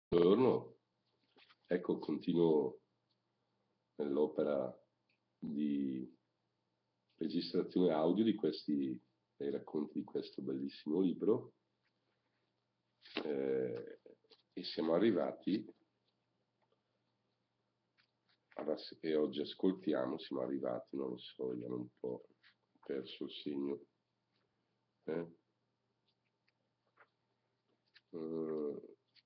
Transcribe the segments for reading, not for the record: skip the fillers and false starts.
Buongiorno, ecco, continuo nell'opera di registrazione audio dei racconti di questo bellissimo libro e siamo arrivati, e oggi siamo arrivati, non lo so, io hanno un po' perso il segno. eh. Eh,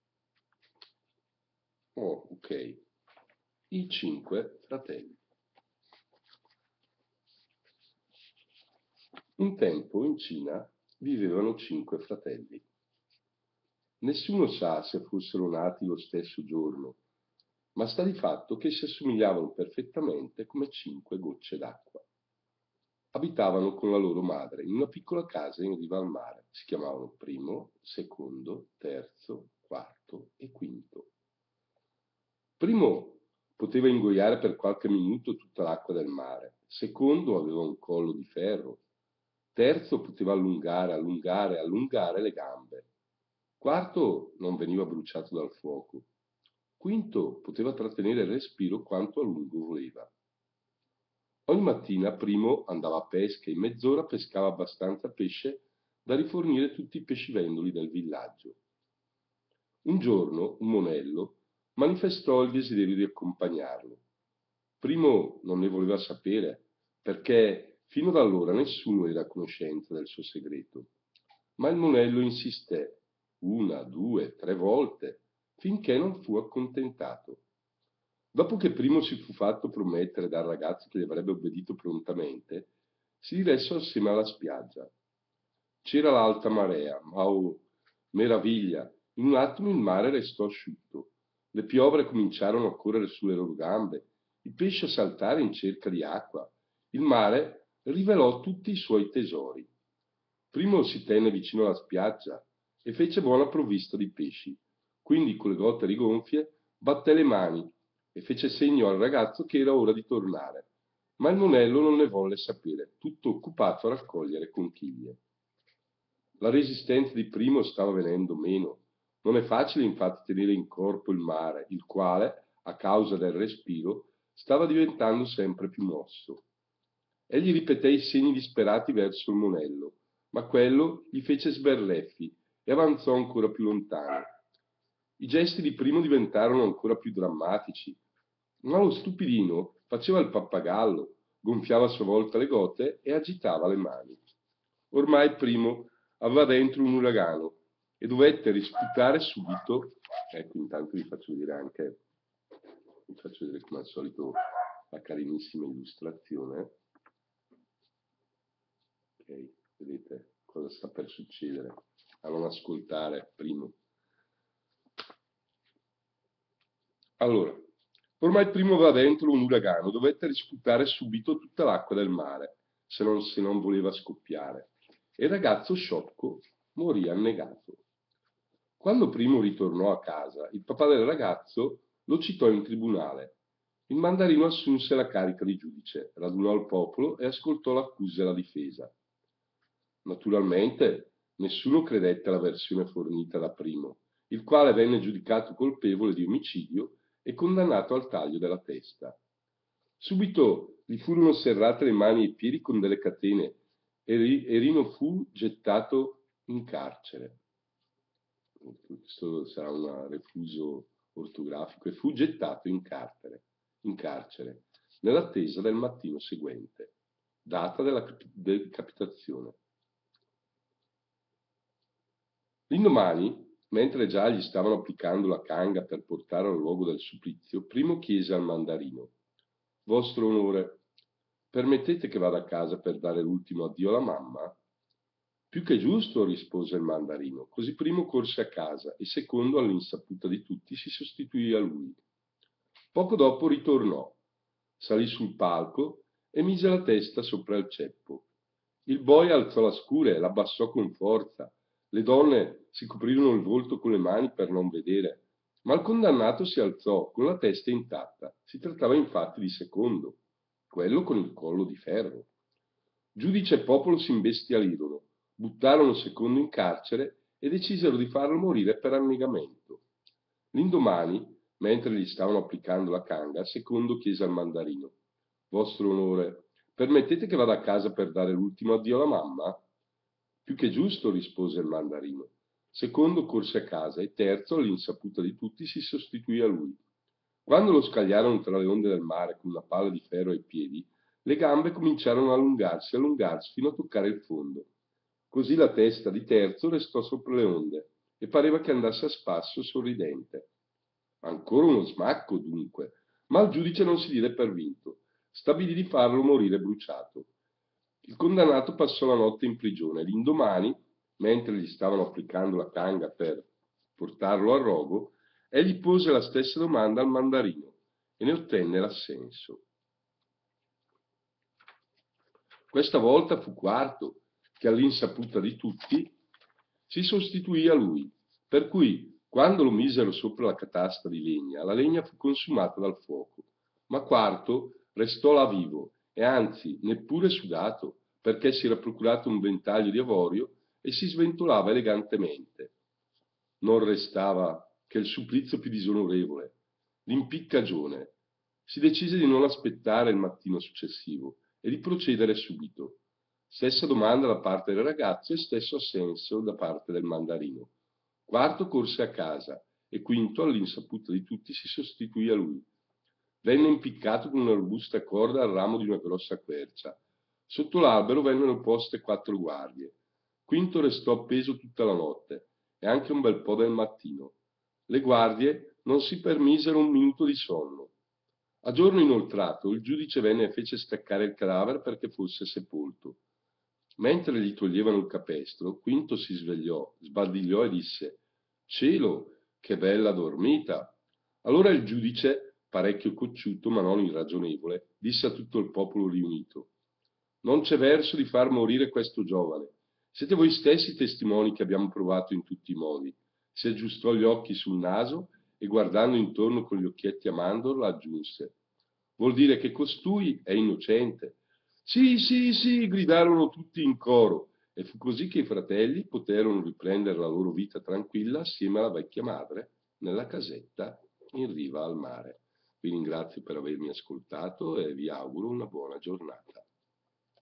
ok, i 5 fratelli. Un tempo in Cina vivevano 5 fratelli. Nessuno sa se fossero nati lo stesso giorno, ma sta di fatto che si assomigliavano perfettamente come 5 gocce d'acqua. Abitavano con la loro madre in una piccola casa in riva al mare. Si chiamavano primo, secondo, terzo, quarto e quinto. Primo poteva ingoiare per qualche minuto tutta l'acqua del mare. Secondo aveva un collo di ferro. Terzo poteva allungare, allungare, allungare le gambe. Quarto non veniva bruciato dal fuoco. Quinto poteva trattenere il respiro quanto a lungo voleva. Ogni mattina Primo andava a pesca e in mezz'ora pescava abbastanza pesce da rifornire tutti i pescivendoli del villaggio. Un giorno un monello manifestò il desiderio di accompagnarlo. Primo non ne voleva sapere, perché fino ad allora nessuno era a conoscenza del suo segreto. Ma il monello insisté, una, due, 3 volte, finché non fu accontentato. Dopo che Primo si fu fatto promettere dal ragazzo che gli avrebbe obbedito prontamente, si diressero assieme alla spiaggia. C'era l'alta marea, ma oh, meraviglia! In un attimo il mare restò asciutto. Le piovre cominciarono a correre sulle loro gambe, i pesci a saltare in cerca di acqua. Il mare rivelò tutti i suoi tesori. Primo si tenne vicino alla spiaggia e fece buona provvista di pesci. Quindi, con le gote rigonfie, batté le mani e fece segno al ragazzo che era ora di tornare. Ma il monello non ne volle sapere, tutto occupato a raccogliere conchiglie. La resistenza di Primo stava venendo meno. Non è facile infatti tenere in corpo il mare, il quale, a causa del respiro, stava diventando sempre più mosso. Egli ripeté i segni disperati verso il monello, ma quello gli fece sberleffi e avanzò ancora più lontano. I gesti di Primo diventarono ancora più drammatici, ma lo stupidino faceva il pappagallo, gonfiava a sua volta le gote e agitava le mani. Ormai Primo aveva dentro un uragano e dovette risputare subito. Ecco, intanto vi faccio vedere come al solito la carinissima illustrazione. Ok, vedete cosa sta per succedere. A non ascoltare Primo. Allora, ormai Primo aveva dentro un uragano, dovette risputare subito tutta l'acqua del mare, se non voleva scoppiare. E il ragazzo sciocco morì annegato. Quando Primo ritornò a casa, il papà del ragazzo lo citò in tribunale. Il mandarino assunse la carica di giudice, radunò il popolo e ascoltò l'accusa e la difesa. Naturalmente, nessuno credette alla versione fornita da Primo, il quale venne giudicato colpevole di omicidio e condannato al taglio della testa. Subito gli furono serrate le mani e i piedi con delle catene e Rino fu gettato in carcere. Questo sarà un refuso ortografico, e fu gettato in carcere nell'attesa del mattino seguente, data della decapitazione. L'indomani, mentre già gli stavano applicando la canga per portare al luogo del supplizio, Primo chiese al mandarino: «Vostro onore, permettete che vada a casa per dare l'ultimo addio alla mamma?» «Più che giusto», rispose il mandarino. Così Primo corse a casa e secondo, all'insaputa di tutti, si sostituì a lui. Poco dopo ritornò, salì sul palco e mise la testa sopra il ceppo. Il boia alzò la scure e l'abbassò con forza. Le donne si coprirono il volto con le mani per non vedere, ma il condannato si alzò con la testa intatta. Si trattava infatti di secondo, quello con il collo di ferro. Giudice e popolo si imbestialirono, buttarono secondo in carcere e decisero di farlo morire per annegamento. L'indomani, mentre gli stavano applicando la canga, Secondo chiese al mandarino: «Vostro onore, permettete che vada a casa per dare l'ultimo addio alla mamma?» «Più che giusto», rispose il mandarino. Secondo corse a casa e Terzo, all'insaputa di tutti, si sostituì a lui. Quando lo scagliarono tra le onde del mare con una palla di ferro ai piedi, le gambe cominciarono a allungarsi fino a toccare il fondo. Così la testa di Terzo restò sopra le onde e pareva che andasse a spasso sorridente. Ancora uno smacco, dunque, ma il giudice non si diede per vinto. Stabilì di farlo morire bruciato. Il condannato passò la notte in prigione. L'indomani, mentre gli stavano applicando la canga per portarlo al rogo, egli pose la stessa domanda al mandarino e ne ottenne l'assenso. Questa volta fu Quarto che, all'insaputa di tutti, si sostituì a lui, per cui, quando lo misero sopra la catasta di legna, la legna fu consumata dal fuoco, ma Quarto restò là vivo e anzi neppure sudato, perché si era procurato un ventaglio di avorio e si sventolava elegantemente. Non restava che il supplizio più disonorevole, l'impiccagione. Si decise di non aspettare il mattino successivo e di procedere subito. Stessa domanda da parte del ragazzo e stesso assenso da parte del mandarino. Quarto corse a casa e Quinto, all'insaputa di tutti, si sostituì a lui. Venne impiccato con una robusta corda al ramo di una grossa quercia. Sotto l'albero vennero poste 4 guardie. Quinto restò appeso tutta la notte e anche un bel po' del mattino. Le guardie non si permisero un minuto di sonno. A giorno inoltrato il giudice venne e fece staccare il cadavere perché fosse sepolto. Mentre gli toglievano il capestro, Quinto si svegliò, sbadigliò e disse: «Cielo, che bella dormita!» Allora il giudice, parecchio cocciuto ma non irragionevole, disse a tutto il popolo riunito: «Non c'è verso di far morire questo giovane. Siete voi stessi testimoni che abbiamo provato in tutti i modi». Si aggiustò gli occhi sul naso e, guardando intorno con gli occhietti a mandorla, aggiunse: «Vuol dire che costui è innocente». «Sì, sì, sì», gridarono tutti in coro, e fu così che i fratelli poterono riprendere la loro vita tranquilla assieme alla vecchia madre nella casetta in riva al mare. Vi ringrazio per avermi ascoltato e vi auguro una buona giornata.